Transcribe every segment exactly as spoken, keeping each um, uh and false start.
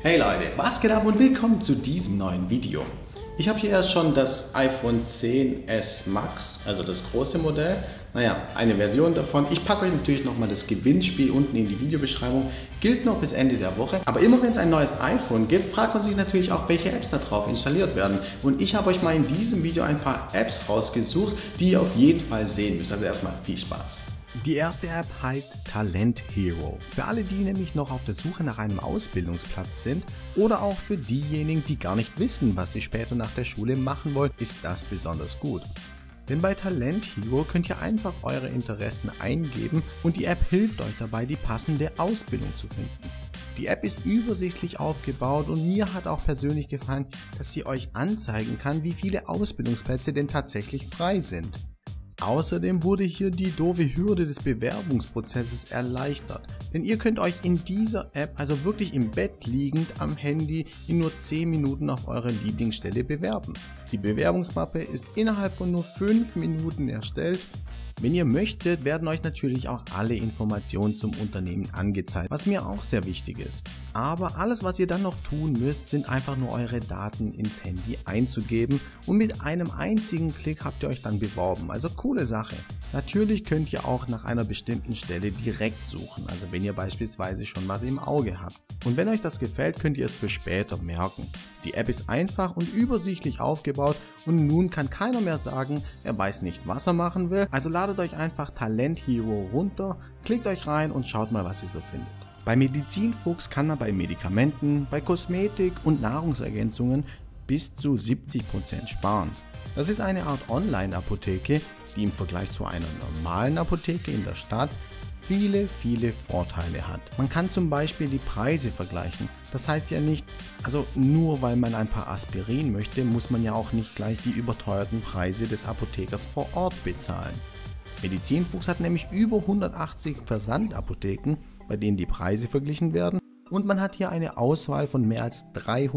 Hey Leute, was geht ab und willkommen zu diesem neuen Video. Ich habe hier erst schon das iPhone zehn S Max, also das große Modell. Naja, eine Version davon. Ich packe euch natürlich nochmal das Gewinnspiel unten in die Videobeschreibung. Gilt noch bis Ende der Woche. Aber immer wenn es ein neues iPhone gibt, fragt man sich natürlich auch, welche Apps da drauf installiert werden. Und ich habe euch mal in diesem Video ein paar Apps rausgesucht, die ihr auf jeden Fall sehen müsst. Also erstmal viel Spaß. Die erste App heißt Talent Hero. Für alle, die nämlich noch auf der Suche nach einem Ausbildungsplatz sind oder auch für diejenigen, die gar nicht wissen, was sie später nach der Schule machen wollen, ist das besonders gut. Denn bei Talent Hero könnt ihr einfach eure Interessen eingeben und die App hilft euch dabei, die passende Ausbildung zu finden. Die App ist übersichtlich aufgebaut und mir hat auch persönlich gefallen, dass sie euch anzeigen kann, wie viele Ausbildungsplätze denn tatsächlich frei sind. Außerdem wurde hier die doofe Hürde des Bewerbungsprozesses erleichtert, denn ihr könnt euch in dieser App, also wirklich im Bett liegend am Handy, in nur zehn Minuten auf eure Lieblingsstelle bewerben. Die Bewerbungsmappe ist innerhalb von nur fünf Minuten erstellt. Wenn ihr möchtet, werden euch natürlich auch alle Informationen zum Unternehmen angezeigt, was mir auch sehr wichtig ist. Aber alles, was ihr dann noch tun müsst, sind einfach nur eure Daten ins Handy einzugeben und mit einem einzigen Klick habt ihr euch dann beworben. Also coole Sache. Natürlich könnt ihr auch nach einer bestimmten Stelle direkt suchen, also wenn ihr beispielsweise schon was im Auge habt. Und wenn euch das gefällt, könnt ihr es für später merken. Die App ist einfach und übersichtlich aufgebaut und nun kann keiner mehr sagen, er weiß nicht, was er machen will. Also ladet euch einfach Talent Hero runter, klickt euch rein und schaut mal, was ihr so findet. Bei Medizinfuchs kann man bei Medikamenten, bei Kosmetik und Nahrungsergänzungen bis zu siebzig Prozent sparen. Das ist eine Art Online-Apotheke, die im Vergleich zu einer normalen Apotheke in der Stadt viele, viele Vorteile hat. Man kann zum Beispiel die Preise vergleichen. Das heißt ja nicht, also nur weil man ein paar Aspirin möchte, muss man ja auch nicht gleich die überteuerten Preise des Apothekers vor Ort bezahlen. Medizinfuchs hat nämlich über hundertachtzig Versandapotheken, bei denen die Preise verglichen werden, und man hat hier eine Auswahl von mehr als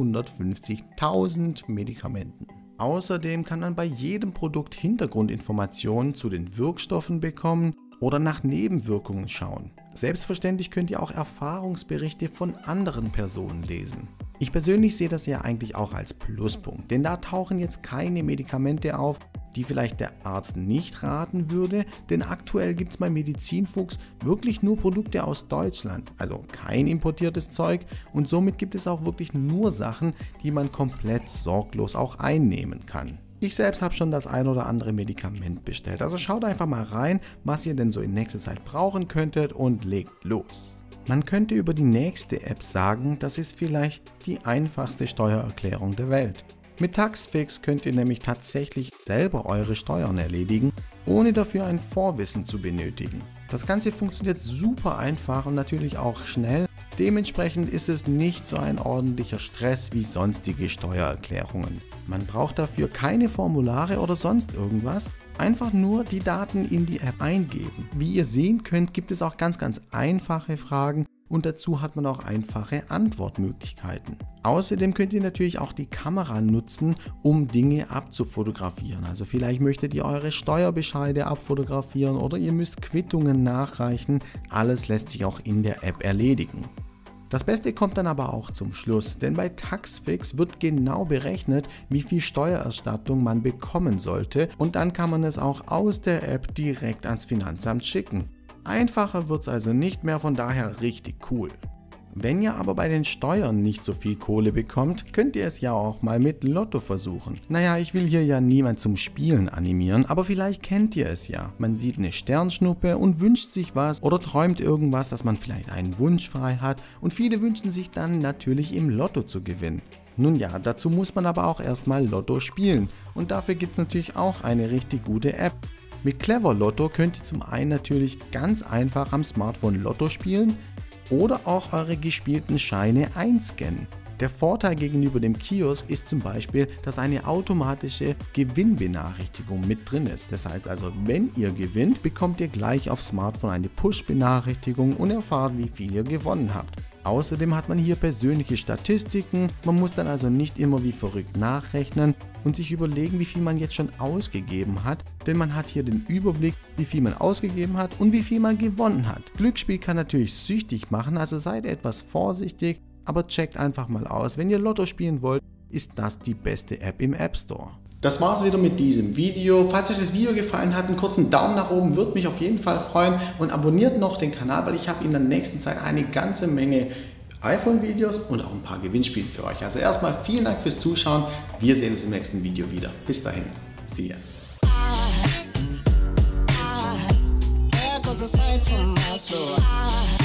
dreihundertfünfzigtausend Medikamenten. Außerdem kann man bei jedem Produkt Hintergrundinformationen zu den Wirkstoffen bekommen oder nach Nebenwirkungen schauen. Selbstverständlich könnt ihr auch Erfahrungsberichte von anderen Personen lesen. Ich persönlich sehe das ja eigentlich auch als Pluspunkt, denn da tauchen jetzt keine Medikamente auf, die vielleicht der Arzt nicht raten würde, denn aktuell gibt es bei Medizinfuchs wirklich nur Produkte aus Deutschland, also kein importiertes Zeug, und somit gibt es auch wirklich nur Sachen, die man komplett sorglos auch einnehmen kann. Ich selbst habe schon das ein oder andere Medikament bestellt, also schaut einfach mal rein, was ihr denn so in nächster Zeit brauchen könntet und legt los. Man könnte über die nächste App sagen, das ist vielleicht die einfachste Steuererklärung der Welt. Mit Taxfix könnt ihr nämlich tatsächlich selber eure Steuern erledigen, ohne dafür ein Vorwissen zu benötigen. Das Ganze funktioniert super einfach und natürlich auch schnell. Dementsprechend ist es nicht so ein ordentlicher Stress wie sonstige Steuererklärungen. Man braucht dafür keine Formulare oder sonst irgendwas, einfach nur die Daten in die App eingeben. Wie ihr sehen könnt, gibt es auch ganz ganz einfache Fragen und dazu hat man auch einfache Antwortmöglichkeiten. Außerdem könnt ihr natürlich auch die Kamera nutzen, um Dinge abzufotografieren. Also vielleicht möchtet ihr eure Steuerbescheide abfotografieren oder ihr müsst Quittungen nachreichen. Alles lässt sich auch in der App erledigen. Das Beste kommt dann aber auch zum Schluss, denn bei Taxfix wird genau berechnet, wie viel Steuererstattung man bekommen sollte, und dann kann man es auch aus der App direkt ans Finanzamt schicken. Einfacher wird es also nicht mehr, von daher richtig cool. Wenn ihr aber bei den Steuern nicht so viel Kohle bekommt, könnt ihr es ja auch mal mit Lotto versuchen. Naja, ich will hier ja niemand zum Spielen animieren, aber vielleicht kennt ihr es ja. Man sieht eine Sternschnuppe und wünscht sich was oder träumt irgendwas, dass man vielleicht einen Wunsch frei hat, und viele wünschen sich dann natürlich im Lotto zu gewinnen. Nun ja, dazu muss man aber auch erstmal Lotto spielen, und dafür gibt es natürlich auch eine richtig gute App. Mit Clever Lotto könnt ihr zum einen natürlich ganz einfach am Smartphone Lotto spielen oder auch eure gespielten Scheine einscannen. Der Vorteil gegenüber dem Kiosk ist zum Beispiel, dass eine automatische Gewinnbenachrichtigung mit drin ist. Das heißt also, wenn ihr gewinnt, bekommt ihr gleich aufs Smartphone eine Push-Benachrichtigung und erfahrt, wie viel ihr gewonnen habt. Außerdem hat man hier persönliche Statistiken, man muss dann also nicht immer wie verrückt nachrechnen und sich überlegen, wie viel man jetzt schon ausgegeben hat, denn man hat hier den Überblick, wie viel man ausgegeben hat und wie viel man gewonnen hat. Glücksspiel kann natürlich süchtig machen, also seid etwas vorsichtig, aber checkt einfach mal aus. Wenn ihr Lotto spielen wollt, ist das die beste App im App Store. Das war's wieder mit diesem Video. Falls euch das Video gefallen hat, einen kurzen Daumen nach oben würde mich auf jeden Fall freuen und abonniert noch den Kanal, weil ich habe in der nächsten Zeit eine ganze Menge iPhone-Videos und auch ein paar Gewinnspiele für euch. Also erstmal vielen Dank fürs Zuschauen. Wir sehen uns im nächsten Video wieder. Bis dahin. See ya.